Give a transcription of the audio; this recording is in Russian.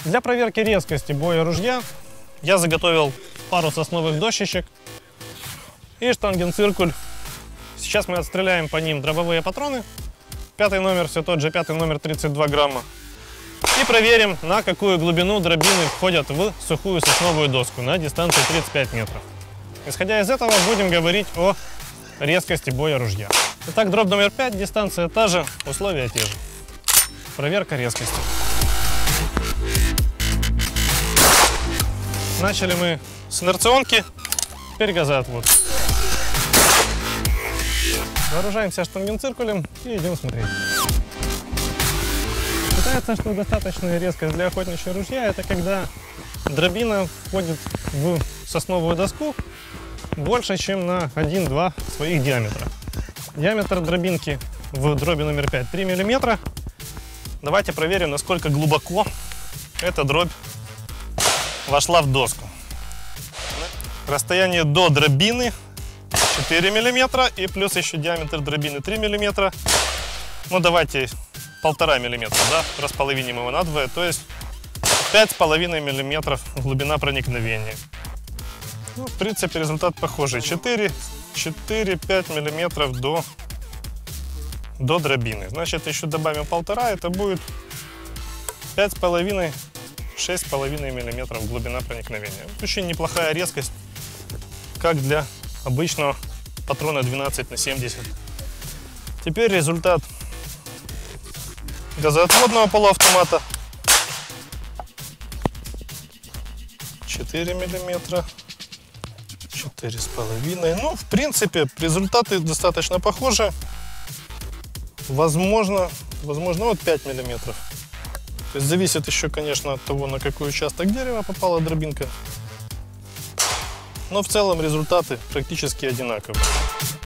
Для проверки резкости боя ружья я заготовил пару сосновых дощечек и штангенциркуль. Сейчас мы отстреляем по ним дробовые патроны. Пятый номер, все тот же, пятый номер, 32 грамма. И проверим, на какую глубину дробины входят в сухую сосновую доску на дистанции 35 метров. Исходя из этого, будем говорить о резкости боя ружья. Итак, дробь номер 5, дистанция та же, условия те же. Проверка резкости. Начали мы с инерционки, теперь газоотвод. Вооружаемся штангенциркулем и идем смотреть. Считается, что достаточная резкость для охотничьего ружья — это когда дробина входит в сосновую доску больше, чем на 1-2 своих диаметра. Диаметр дробинки в дроби номер 5 — 3 мм. Давайте проверим, насколько глубоко эта дробь вошла в доску. Расстояние до дробины 4 мм и плюс еще диаметр дробины 3 мм. Ну давайте 1,5 мм, да? Располовиним его надвое, то есть 5,5 мм глубина проникновения. Ну, в принципе, результат похожий. 4-5 мм до дробины. Значит, еще добавим 1,5, это будет 5,5-6,5 мм глубина проникновения. Очень неплохая резкость, как для обычного патрона 12х70. Теперь результат газоотводного полуавтомата. 4 мм, 4,5. Ну, в принципе, результаты достаточно похожи. Возможно, вот 5 мм. То есть зависит еще, конечно, от того, на какой участок дерева попала дробинка. Но в целом результаты практически одинаковые.